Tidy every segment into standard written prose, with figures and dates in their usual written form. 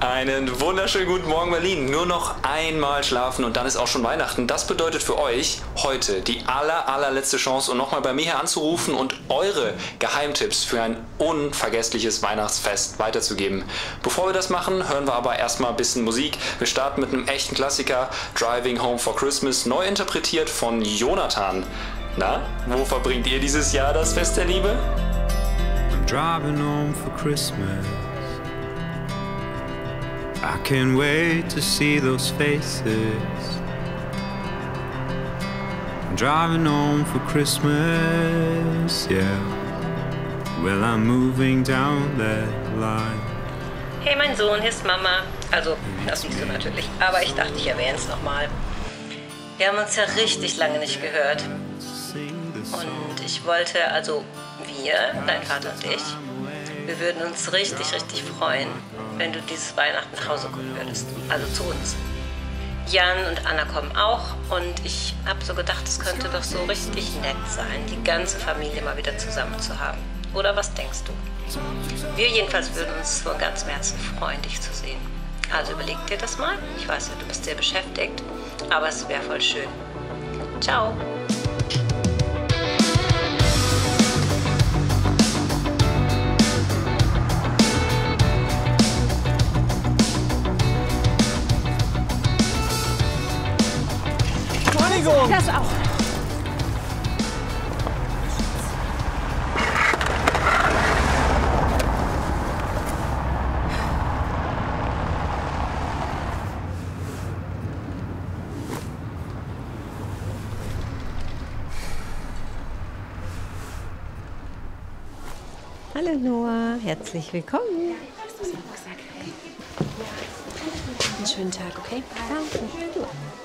Einen wunderschönen guten Morgen Berlin. Nur noch einmal schlafen und dann ist auch schon Weihnachten. Das bedeutet für euch heute die allerletzte Chance, um nochmal bei mir hier anzurufen und eure Geheimtipps für ein unvergessliches Weihnachtsfest weiterzugeben. Bevor wir das machen, hören wir aber erstmal ein bisschen Musik. Wir starten mit einem echten Klassiker, Driving Home for Christmas, neu interpretiert von Jonathan. Na, wo verbringt ihr dieses Jahr das Fest der Liebe? I'm driving home for Christmas. I can't wait to see those faces. I'm driving home for Christmas, yeah. Well, I'm moving down that line. Hey mein Sohn, hier ist Mama. Also, das bist du natürlich. Aber ich dachte, ich erwähne es nochmal. Wir haben uns ja richtig lange nicht gehört. Und ich wollte, also wir, dein Vater und ich, wir würden uns richtig freuen, wenn du dieses Weihnachten nach Hause kommen würdest. Also zu uns. Jan und Anna kommen auch und ich habe so gedacht, es könnte doch so richtig nett sein, die ganze Familie mal wieder zusammen zu haben. Oder was denkst du? Wir jedenfalls würden uns von ganzem Herzen freuen, dich zu sehen. Also überleg dir das mal. Ich weiß ja, du bist sehr beschäftigt, aber es wäre voll schön. Ciao! Das auch. Hallo Noah, herzlich willkommen. Einen schönen Tag, okay? Danke. Du.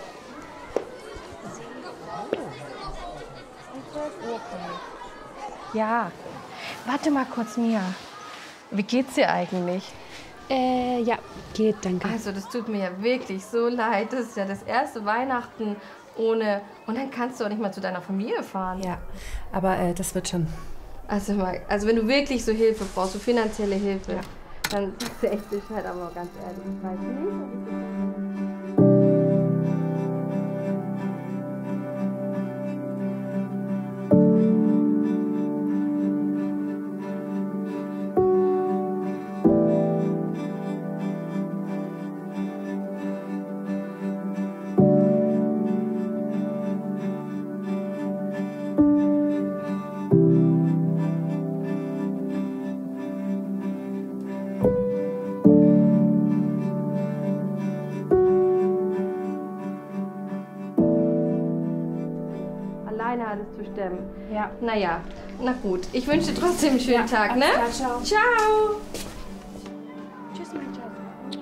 Ja. Warte mal kurz, Mia. Wie geht's dir eigentlich? Ja, geht, danke. Also, das tut mir ja wirklich so leid. Das ist ja das erste Weihnachten ohne... Und dann kannst du auch nicht mal zu deiner Familie fahren. Ja, aber das wird schon. Also wenn du wirklich so Hilfe brauchst, so finanzielle Hilfe, dann sagst du echt Bescheid, aber ganz ehrlich, ich weiß nicht. Alleine alles zu stemmen. Ja. Naja, na gut. Ich wünsche dir trotzdem einen schönen Tag, ne? Klar, ciao. Ciao! Tschüss, mein Schatz.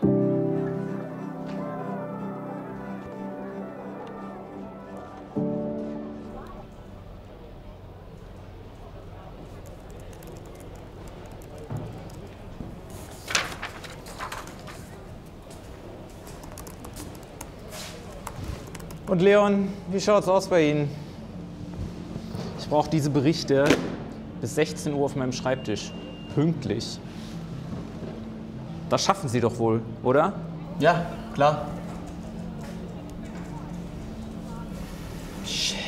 Und Leon, wie schaut's aus bei Ihnen? Ich brauche diese Berichte bis 16 Uhr auf meinem Schreibtisch. Pünktlich. Das schaffen Sie doch wohl, oder? Ja, klar. Shit.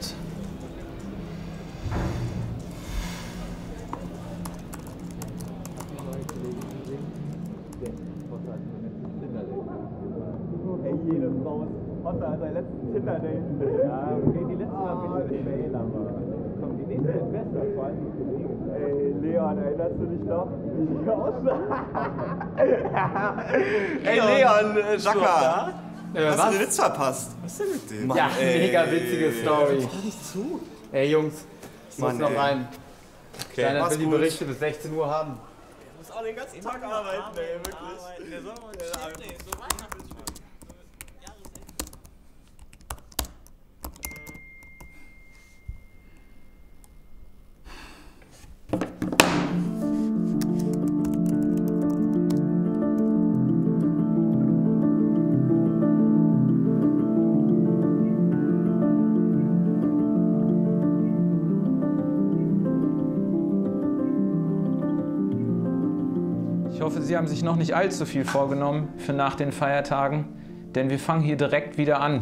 Hey, jede Frau ist hotter als ein letztes Tinder-Date. Ja, okay, die letzte Mal bin ich fail, aber komm, die nächste wird besser, vor allem. Ey, Leon, erinnerst du dich noch? Wie ich aussah? Ey Leon, sag mal, hast was? du den Witz verpasst? Was ist denn mit dem? Ja, mega witzige Story. Hör nicht zu. Ey Jungs, ich muss Mann, noch ey. rein. Okay, Kleiner mach's will die gut. Berichte bis 16 Uhr haben. Du musst auch den ganzen Tag arbeiten, ey, wirklich. Der soll mal hoffe, Sie haben sich noch nicht allzu viel vorgenommen für nach den Feiertagen, denn wir fangen hier direkt wieder an.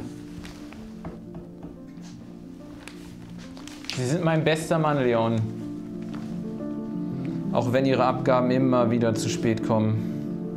Sie sind mein bester Mann, Leon. Auch wenn Ihre Abgaben immer wieder zu spät kommen.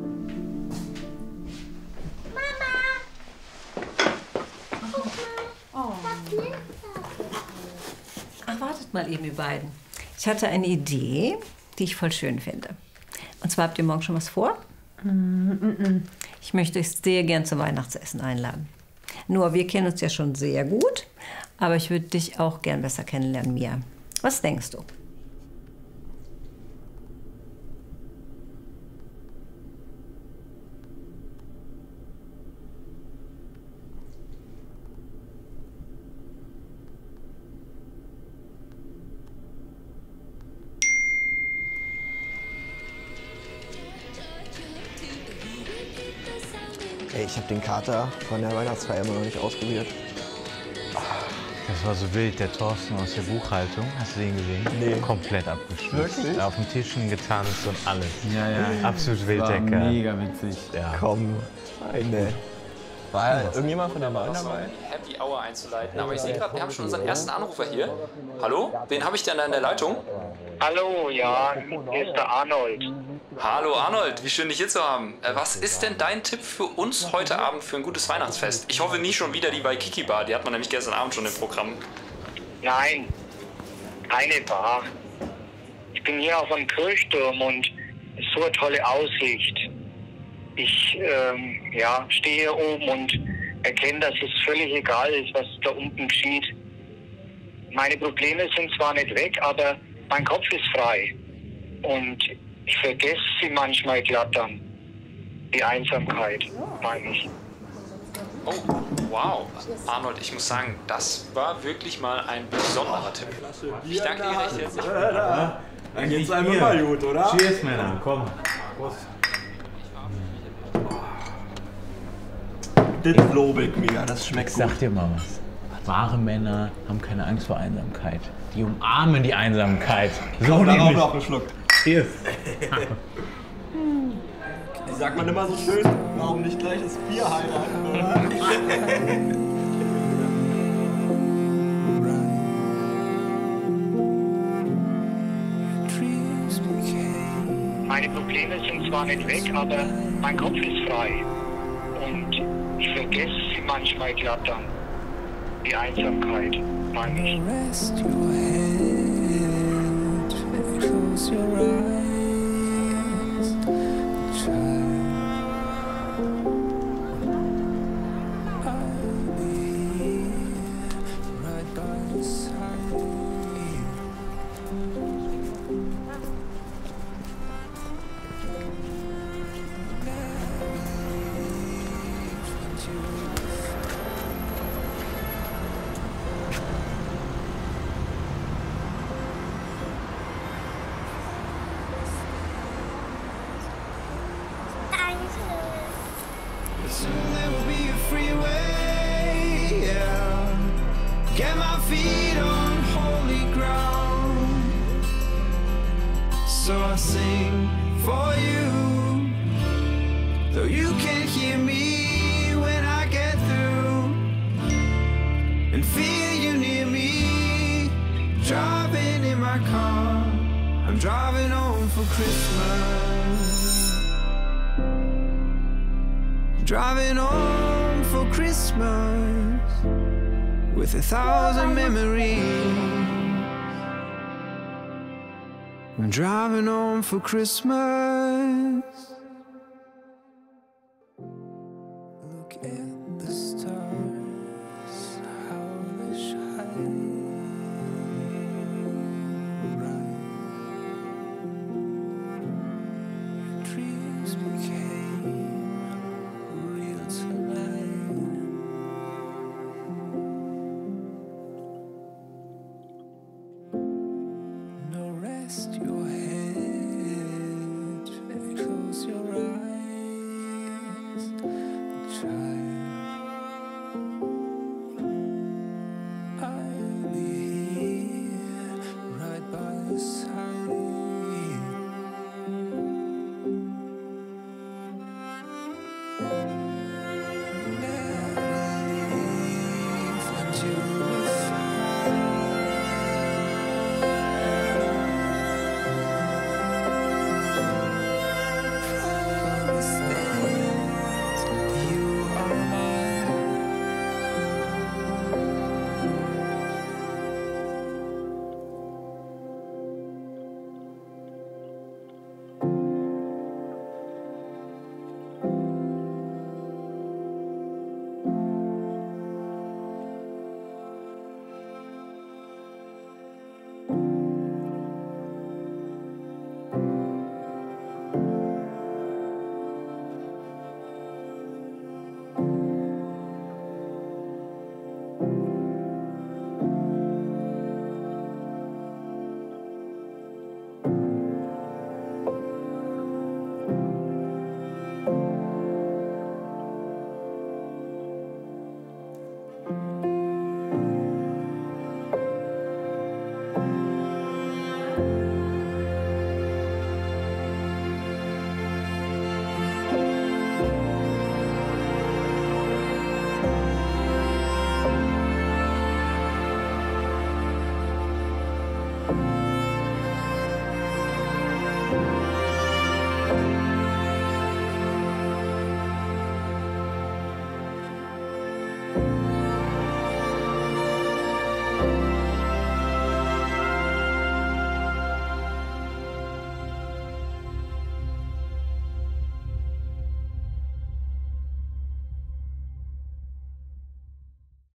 Ach, wartet mal eben, ihr beiden. Ich hatte eine Idee, die ich voll schön finde. Und zwar, habt ihr morgen schon was vor? Ich möchte euch sehr gern zum Weihnachtsessen einladen. Nur, wir kennen uns ja schon sehr gut, aber ich würde dich auch gern besser kennenlernen, Mia. Was denkst du? Ey, ich habe den Kater von der Weihnachtsfeier immer noch nicht ausprobiert. Das war so wild, der Thorsten aus der Buchhaltung. Hast du den gesehen? Nee. Komplett abgestürzt. Wirklich? Auf den Tischen getanzt und alles. Ja, ja. Absolut wild, der Kerl. Mega witzig. Ja. Komm, eine. War irgendjemand von der Bahn dabei? Happy Hour einzuleiten, aber ich sehe gerade, wir haben schon unseren ersten Anrufer hier. Hallo? Wen habe ich denn da in der Leitung? Hallo, ja, hier ist der Arnold. Hallo Arnold, wie schön dich hier zu haben. Was ist denn dein Tipp für uns heute Abend für ein gutes Weihnachtsfest? Ich hoffe nie schon wieder die Waikiki Bar, die hat man nämlich gestern Abend schon im Programm. Nein, keine Bar. Ich bin hier auf einem Kirchturm und es ist so eine tolle Aussicht. Ich stehe hier oben und erkenne, dass es völlig egal ist, was da unten geschieht. Meine Probleme sind zwar nicht weg, aber mein Kopf ist frei. Und ich vergesse sie manchmal glatt dann. Die Einsamkeit, meine ich. Oh, wow. Arnold, ich muss sagen, das war wirklich mal ein besonderer Tipp. Ich danke dir recht herzlich. Dann geht's einfach mal gut, oder? Cheers, Männer, komm. Prost. Das lobe ich mir, das schmeckt gut. Sag dir mal was. Wahre Männer haben keine Angst vor Einsamkeit. Die umarmen die Einsamkeit. So darauf noch einen Schluck. Cheers. Wie sagt man immer so schön? Warum nicht gleich das Bier heiraten, oder? Meine Probleme sind zwar nicht weg, aber mein Kopf ist frei. Und ich vergesse sie manchmal glatt dann. Die Einsamkeit, meine ich. Soon there will be a freeway, yeah. Get my feet on holy ground. So I sing for you, though you can't hear me when I get through. And feel you near me, driving in my car. I'm driving home for Christmas. Driving home for Christmas with 1,000 memories. I'm driving home for Christmas. Look at